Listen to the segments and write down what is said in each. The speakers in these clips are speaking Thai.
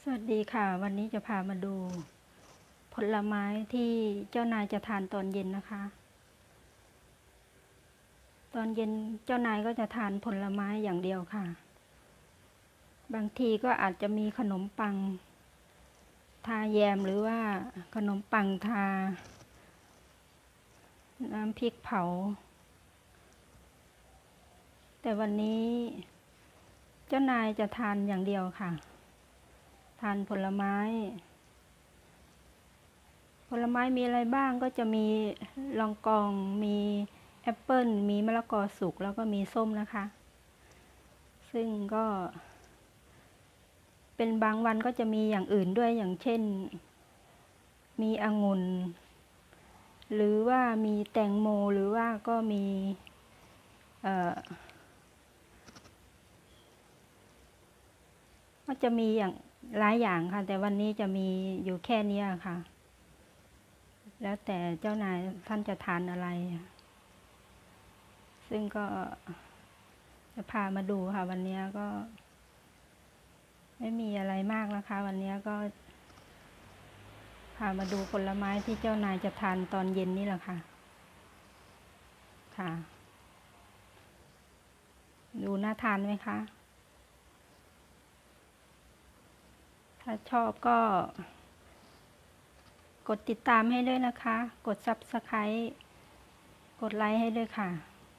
สวัสดีค่ะวันนี้จะพามาดูผลไม้ที่เจ้านายจะทานตอนเย็นนะคะตอนเย็นเจ้านายก็จะทานผลไม้อย่างเดียวค่ะบางทีก็อาจจะมีขนมปังทาแยมหรือว่าขนมปังทาน้ำพริกเผาแต่วันนี้เจ้านายจะทานอย่างเดียวค่ะทานผลไม้มีอะไรบ้างก็จะมีลองกองมีแอปเปิ้ลมีมะละกอสุกแล้วก็มีส้มนะคะซึ่งก็เป็นบางวันก็จะมีอย่างอื่นด้วยอย่างเช่นมีองุ่นหรือว่ามีแตงโมหรือว่าก็มีก็จะมีอย่างหลายอย่างค่ะแต่วันนี้จะมีอยู่แค่นี้ค่ะแล้วแต่เจ้านายท่านจะทานอะไรซึ่งก็จะพามาดูค่ะวันนี้ก็ไม่มีอะไรมากนะคะวันนี้ก็พามาดูผลไม้ที่เจ้านายจะทานตอนเย็นนี่แหละค่ะค่ะดูน่าทานไหมคะถ้าชอบก็กดติดตามให้ด้วยนะคะกด Subscribe กดไลค์ให้ด้วยค่ะ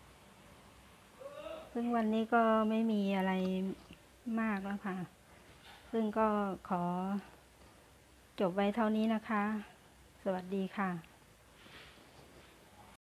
ซึ่งวันนี้ก็ไม่มีอะไรมากแล้วค่ะซึ่งก็ขอจบไว้เท่านี้นะคะสวัสดีค่ะ